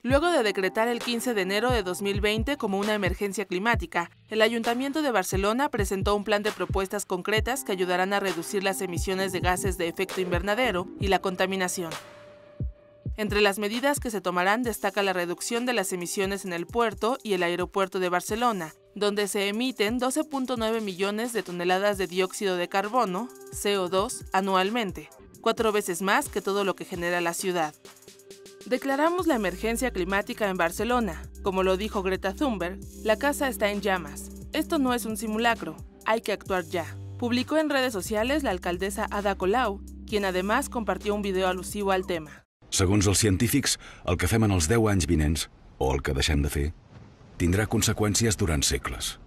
Luego de decretar el 15 de enero de 2020 como una emergencia climática, el Ayuntamiento de Barcelona presentó un plan de propuestas concretas que ayudarán a reducir las emisiones de gases de efecto invernadero y la contaminación. Entre las medidas que se tomarán destaca la reducción de las emisiones en el puerto y el aeropuerto de Barcelona, donde se emiten 12.9 millones de toneladas de dióxido de carbono, CO2, anualmente, 4 veces más que todo lo que genera la ciudad. Declaramos la emergencia climática en Barcelona. Como lo dijo Greta Thunberg, la casa está en llamas. Esto no es un simulacro, hay que actuar ya. Publicó en redes sociales la alcaldesa Ada Colau, quien además compartió un video alusivo al tema. Segons els científics, el que fem en els 10 anys vinents, o el que deixem de fer, tindrà conseqüències durant segles.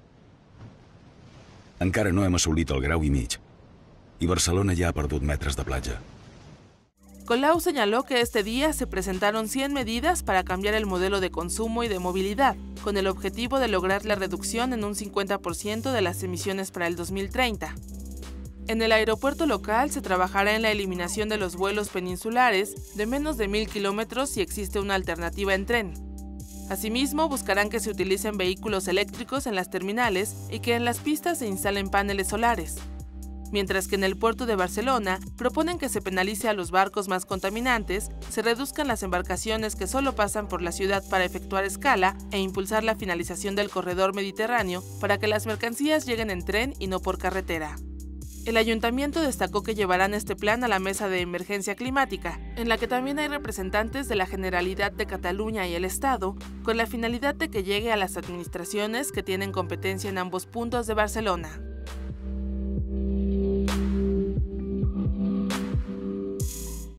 Encara no hem assolit el 1,5 graus, i Barcelona ja ha perdut metres de platja. Colau señaló que este día se presentaron 100 medidas para cambiar el modelo de consumo y de movilidad, con el objetivo de lograr la reducción en un 50% de las emisiones para el 2030. En el aeropuerto local se trabajará en la eliminación de los vuelos peninsulares de menos de 1.000 kilómetros si existe una alternativa en tren. Asimismo, buscarán que se utilicen vehículos eléctricos en las terminales y que en las pistas se instalen paneles solares. Mientras que en el puerto de Barcelona proponen que se penalice a los barcos más contaminantes, se reduzcan las embarcaciones que solo pasan por la ciudad para efectuar escala e impulsar la finalización del corredor mediterráneo para que las mercancías lleguen en tren y no por carretera. El ayuntamiento destacó que llevarán este plan a la mesa de emergencia climática, en la que también hay representantes de la Generalidad de Cataluña y el Estado, con la finalidad de que llegue a las administraciones que tienen competencia en ambos puntos de Barcelona.